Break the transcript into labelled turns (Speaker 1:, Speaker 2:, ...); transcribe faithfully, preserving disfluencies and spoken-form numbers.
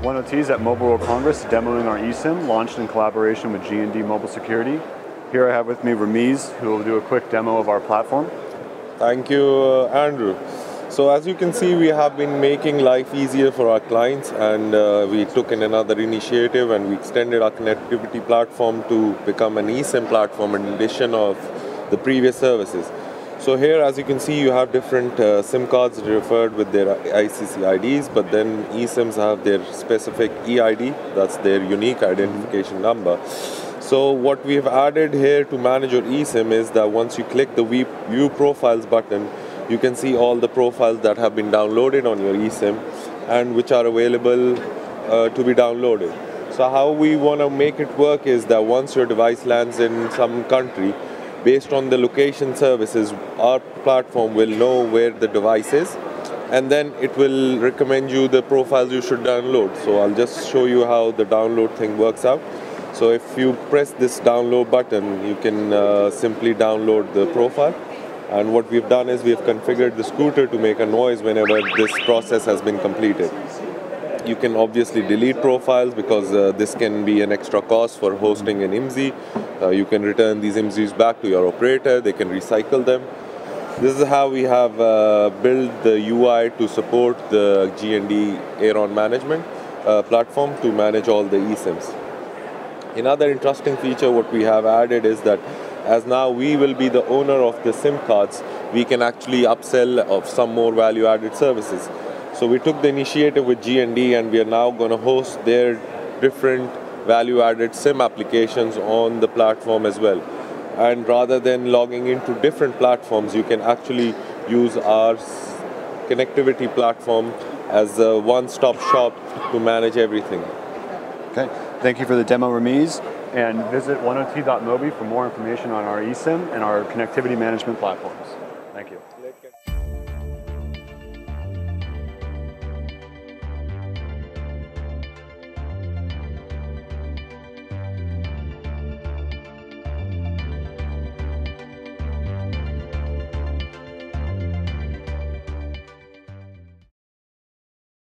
Speaker 1: one O T is at Mobile World Congress demoing our eSIM, launched in collaboration with G and D Mobile Security. Here I have with me Ramiz, who will do a quick demo of our platform.
Speaker 2: Thank you, uh, Andrew. So as you can see, we have been making life easier for our clients, and uh, we took in another initiative and we extended our connectivity platform to become an eSIM platform in addition of the previous services. So here, as you can see, you have different uh, SIM cards referred with their I C C I Ds, but then eSIMs have their specific E I D, that's their unique identification number. So what we have added here to manage your eSIM is that once you click the View Profiles button, you can see all the profiles that have been downloaded on your eSIM and which are available uh, to be downloaded. So how we want to make it work is that once your device lands in some country, based on the location services, our platform will know where the device is, and then it will recommend you the profiles you should download. So I'll just show you how the download thing works out. So if you press this download button, you can uh, simply download the profile. And what we've done is we've configured the scooter to make a noise whenever this process has been completed. You can obviously delete profiles because uh, this can be an extra cost for hosting an I M S I. Uh, you can return these I M S Is back to your operator, they can recycle them. This is how we have uh, built the U I to support the G and D Aeron management uh, platform to manage all the eSIMs. Another interesting feature what we have added is that as now we will be the owner of the SIM cards, we can actually upsell of some more value-added services. So we took the initiative with G and D and we are now going to host their different value-added SIM applications on the platform as well. And rather than logging into different platforms, you can actually use our connectivity platform as a one-stop shop to manage everything.
Speaker 1: Okay, thank you for the demo, Ramiz. And visit one O T dot mobi for more information on our eSIM and our connectivity management platforms. Thank you.